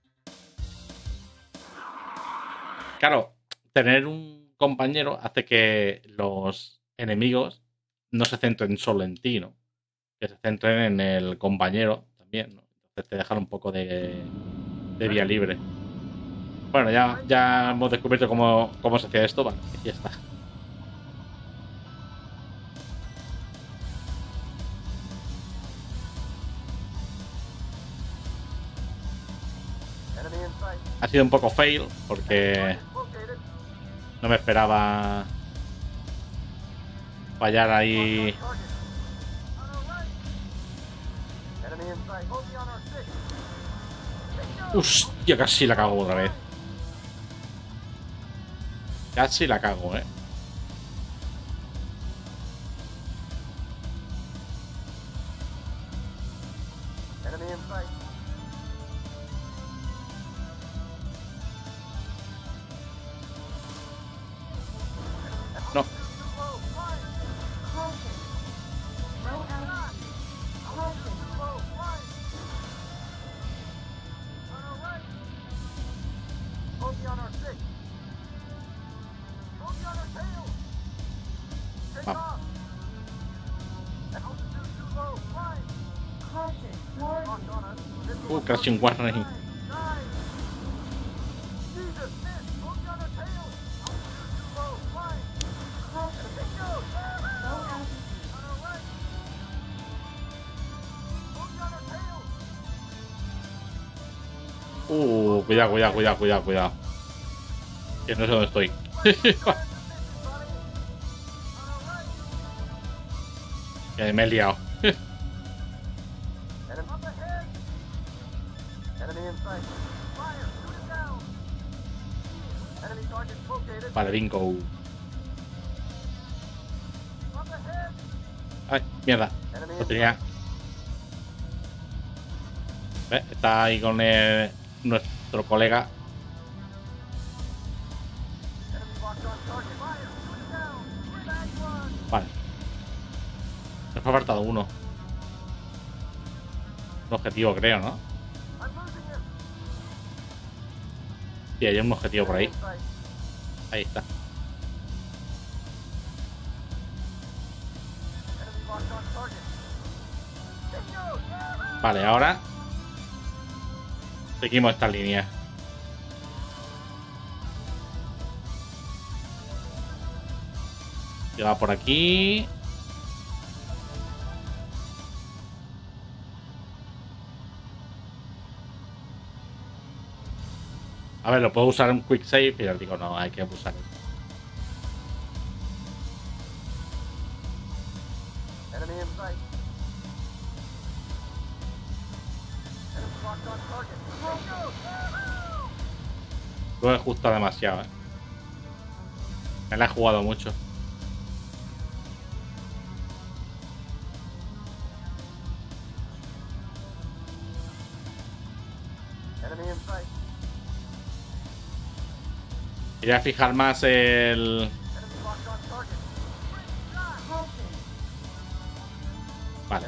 Claro, tener un compañero hace que los enemigos no se centren solo en ti, ¿no? Que se centren en el compañero también, ¿no? Entonces te dejan un poco de, de vía libre. Bueno, ya, ya hemos descubierto cómo, cómo se hacía esto, vale, ya está. Ha sido un poco fail porque no me esperaba fallar ahí. Hostia, casi la cago otra vez. Casi la cago, eh. No. Vamos. Uh, Crashing Warning. Uh, cuidado, cuidado, cuidado, cuidado, cuidado. Que no sé dónde estoy. Que me he liado. Vale, bingo. Ay, mierda. Lo tenía. ¿Ves? Está ahí con el, nuestro colega. Vale. Nos ha faltado uno. Un objetivo, creo, ¿no? Sí, hay un objetivo por ahí. Ahí está. Vale, ahora seguimos esta línea. Llega por aquí. A ver, lo puedo usar en quick save, pero digo, no, hay que usar eso. Lo he ajustado demasiado, eh. Me la he jugado mucho. Quería fijar más el... Vale.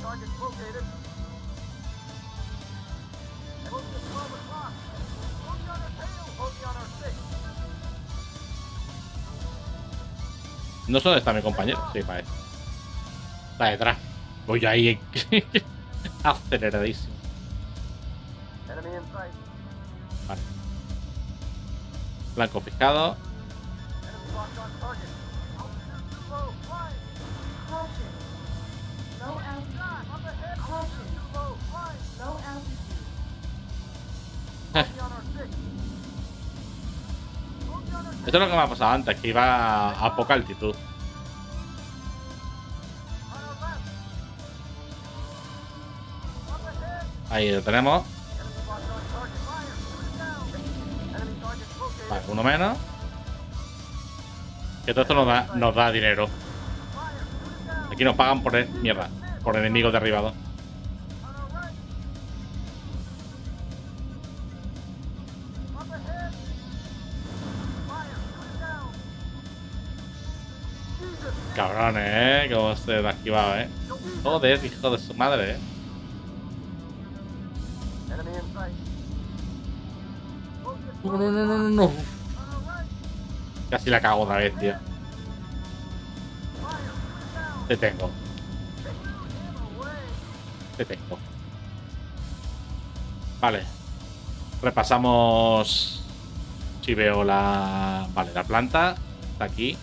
No sé dónde está mi compañero. Sí, parece. Está detrás. Voy ahí aceleradísimo. Vale. Blanco fijado. Esto es lo que me ha pasado antes, que iba a, a poca altitud. Ahí lo tenemos. Vale, uno menos. Que todo esto nos da, nos da dinero. Aquí nos pagan por... Mierda. Por enemigos derribados. Cabrones, eh. Cómo se ha esquivado, eh. Joder, hijo de su madre, eh. No, no, no, no, no. Casi la cago otra vez, tío. Te tengo. Te tengo. Vale. Repasamos. Si veo la... Vale, la planta. Está aquí.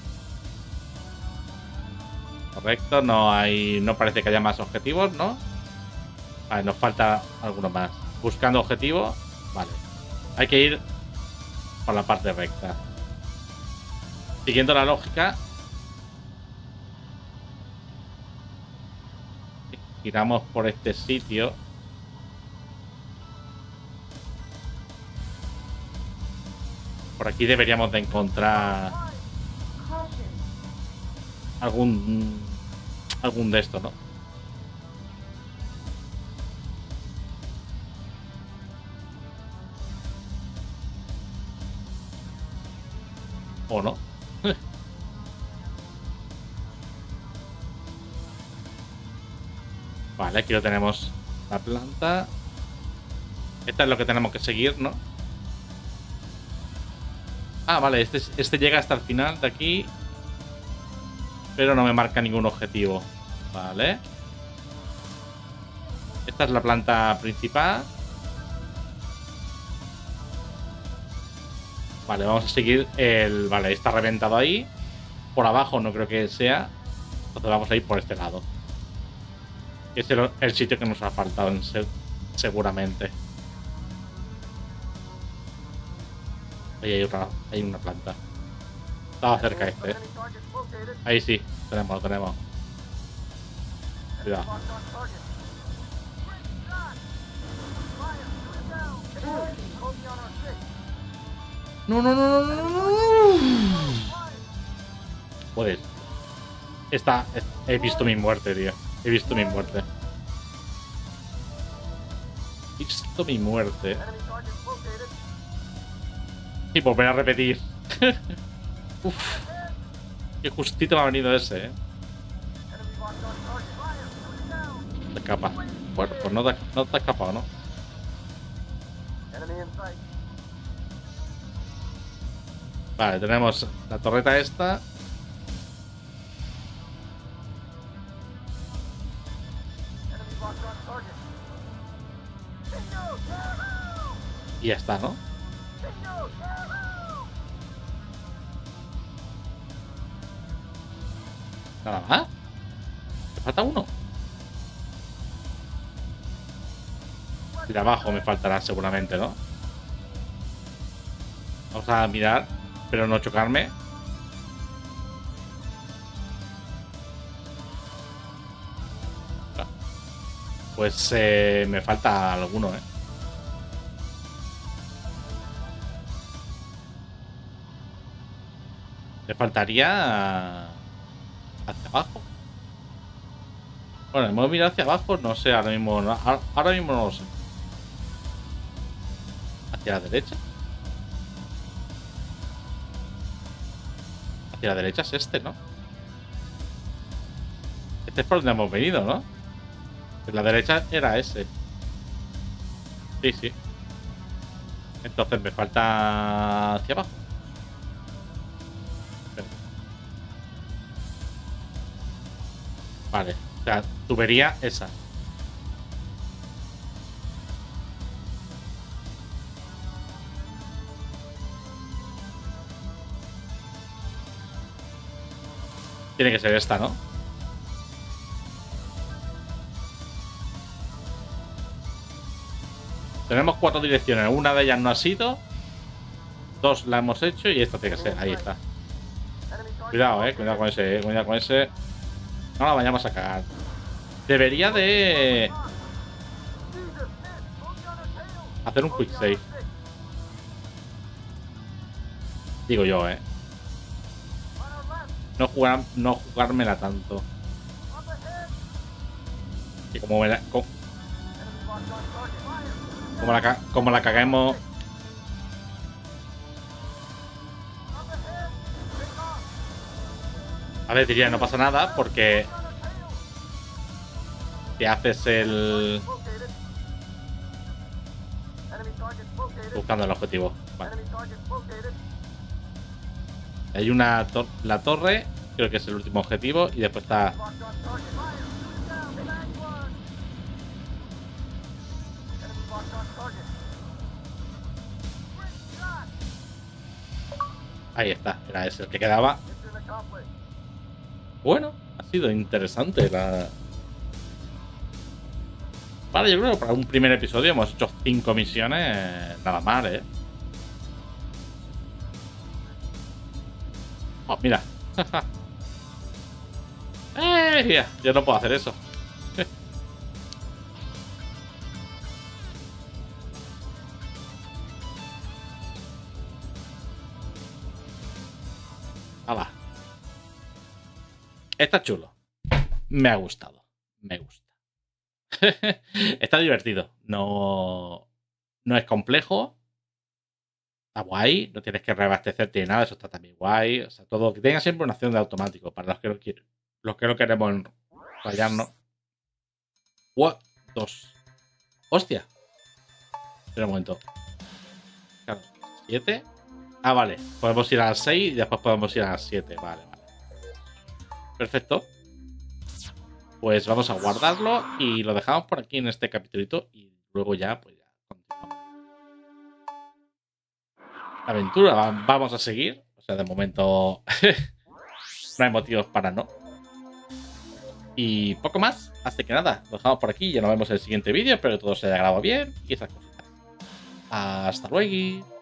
Correcto. No hay... No parece que haya más objetivos, ¿no? Vale, nos falta alguno más. Buscando objetivo. Vale. Hay que ir por la parte recta. Siguiendo la lógica. Giramos por este sitio. Por aquí deberíamos de encontrar algún algún de estos, ¿no? ¿O no? Vale, aquí lo tenemos. La planta. Esta es lo que tenemos que seguir, ¿no? Ah, vale, este, este llega hasta el final de aquí. pero no me marca ningún objetivo. Vale. Esta es la planta principal. Vale, vamos a seguir el... Vale, está reventado ahí. Por abajo no creo que sea. Entonces vamos a ir por este lado. Es el, el sitio que nos ha faltado en ser, seguramente. Ahí hay una, hay una planta. Estaba cerca este. Ahí sí, tenemos, lo tenemos. Cuidado. No, no, no, no, no, no. Joder. Esta, he visto mi muerte, tío. He visto mi muerte. He visto mi muerte. Y volver a repetir. Uf. Qué justito me ha venido ese, eh. Se escapa. Bueno, pues no te, no te ha escapado, ¿no? Vale, tenemos la torreta esta. Y ya está, ¿no? Nada más. Me falta uno. Y de abajo me faltará seguramente, ¿no? Vamos a mirar, pero no chocarme. Pues eh, me falta alguno, ¿eh? Le faltaría hacia abajo. Bueno, hemos mirado hacia abajo, no sé, ahora mismo no, ahora mismo no lo sé. Hacia la derecha. Hacia la derecha es este, ¿no? Este es por donde hemos venido, ¿no? En la derecha era ese. Sí, sí. Entonces me falta hacia abajo. Vale, o sea, tubería esa. Tiene que ser esta, ¿no? Tenemos cuatro direcciones. Una de ellas no ha sido. Dos la hemos hecho y esta tiene que ser. Ahí está. Cuidado, eh. Cuidado con ese, eh. Cuidado con ese. No la vayamos a cagar. Debería de hacer un quick save. Digo yo, eh. No jugar, no jugármela tanto. Y como me la, como, como la, como la caguemos. A ver, diría, no pasa nada porque te haces el... Buscando el objetivo. Vale. Hay una tor la torre, creo que es el último objetivo, y después está... Ahí está, era ese el que quedaba. Bueno, ha sido interesante la... Vale, yo creo que para un primer episodio hemos hecho cinco misiones. Nada mal, ¿eh? Oh, mira. eh, ya, yo no puedo hacer eso. Hala. Está chulo. Me ha gustado. Me gusta. Está divertido. No, no es complejo. Está guay. No tienes que reabastecerte ni nada. Eso está también guay. O sea, todo. Que tenga siempre una acción de automático. Para los que no quieren. Los que no queremos fallarnos. What? Dos. Hostia. Espera un momento. Claro. Siete. Ah, vale. Podemos ir a las seis y después podemos ir a las siete. Vale, vale. Perfecto. Pues vamos a guardarlo y lo dejamos por aquí en este capítulito y luego ya, pues ya continuamos. La aventura vamos a seguir. O sea, de momento no hay motivos para no. Y poco más. Así que nada, lo dejamos por aquí. Ya nos vemos en el siguiente vídeo. Espero que todo se haya grabado bien y esas cositas. Hasta luego.